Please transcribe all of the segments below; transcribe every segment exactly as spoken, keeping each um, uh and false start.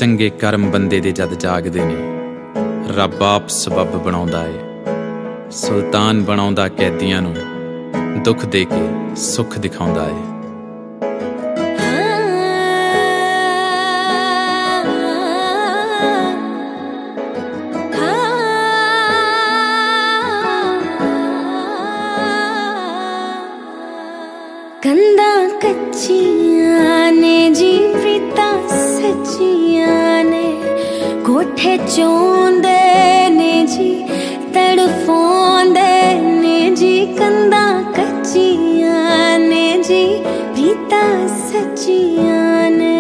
चंगे कर्म बंदे दे जद जागदे ने, रब आप सबब बनाउंदा है। सुल्तान बनाउंदा कैदियां नूं, दुख दे के सुख दिखाउंदा है। कंधा कच्चियां ने जी प्रीता सच्चियां ने, कोठे चोंदे ने जी तड़फोंदे ने जी। कंधा कच्चियां ने जी प्रीता सच्चियां ने,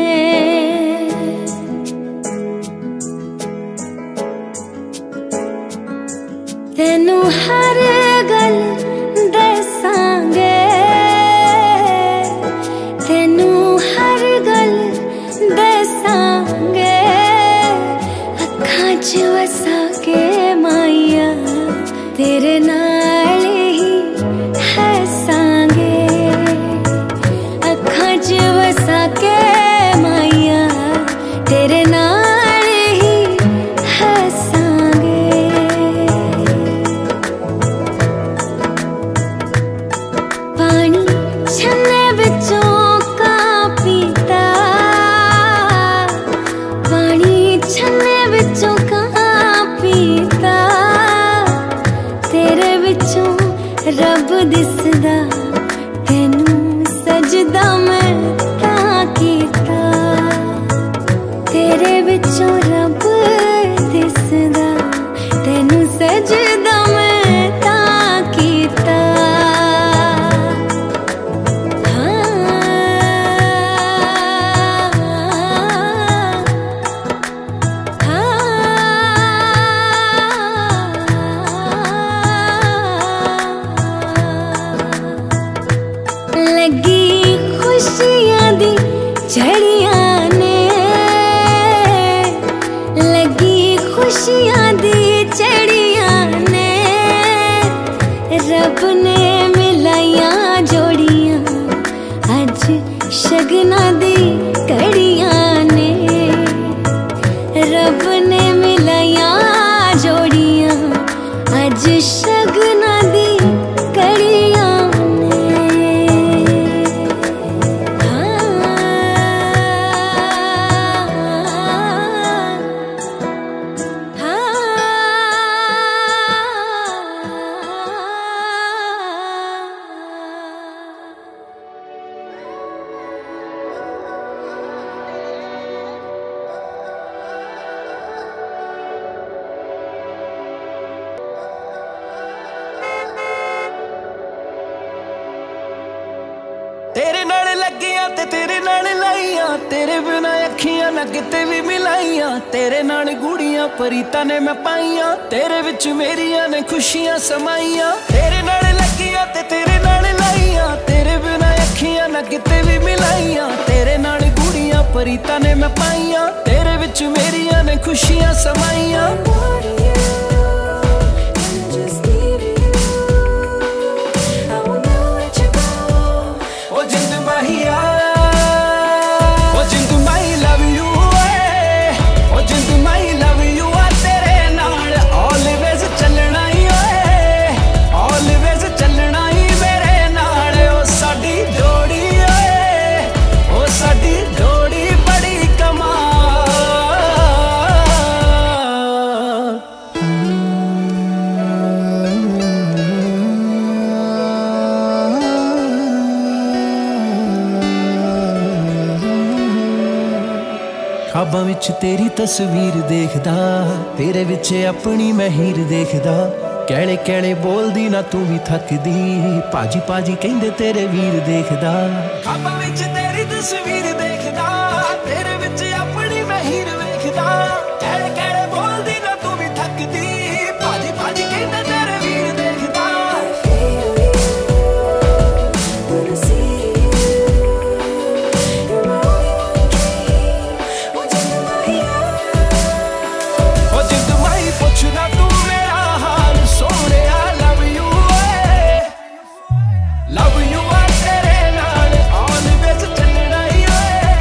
तेनू हर गल दसांगे, तेनू हर गल दसांगे, अखां च वसा के माइया तेरे नाल ही हसांगे। अखां च वसा के माइया तेरे नाल ही हसांगे। पानी छन्ने विचों रब दिसदा, तेनू सजदा मैं तां कीता। तेरे विचों रब दिसदा, तेनू सजदा मैं तां कीता। लगी खुशियां दी झड़ियां ने, लगी खुशियां दी झड़ियां ने, रब ने मिलाइयां जोड़ियां अज शगना दी कड़ियां ने। रब ने मिलाइयां जोड़ियां अज शगना दी कड़ियां। तेरे नाल लगियां ते तेरे नाल लाइयां, तेरे बिना अखियां ना किते भी मिलाइयां। तेरे नाल गुड़ियां परीतां ने मैं पाइयां, तेरे विच मेरियां ने खुशियां समाइयां। तेरे नाल लगियां ते तेरे नाल लाइयां, तेरे बिना अखियां ना किते भी मिलाइयां। तेरे नाल गुड़ियां परीतां ने मैं पाइयां, तेरे विच मेरियां ने खुशियां समाइयां। ख्वाबां विच तेरी तस्वीर देखदा, तेरे विच अपनी मैं हीर देखदा। कैले कैले बोलदी ना तू भी थकदी, पाजी पाजी कहंदे तेरे वीर देखदा। ख्वाबां विच तेरी तस्वीर देखदा, तेरे विच अपनी मैं हीर देखदा। कैले कैले बोलदी ना तू भी थकदी, पाजी पाजी कहंदे तेरे वीर देखदा। Love you, I said it, all the best to tell you.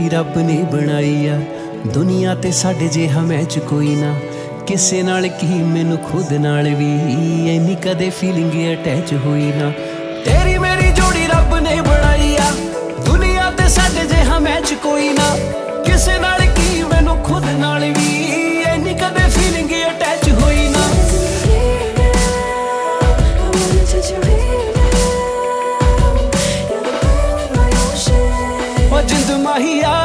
रब ने बनाई आ दुनिया ते साडे जिहा मैच कोई ना किसे नाल की मैनू खुद नाल भी इन्नी कदे फीलिंग अटैच होई ना तेरी मेरी जोड़ी रब ने बनाई आ दुनिया ते साडे जिहा मैच कोई ना किसे नाल की मैनू खुद नाल भी इन्नी कदे फीलिंग अटैच होई ना जिंद माहिया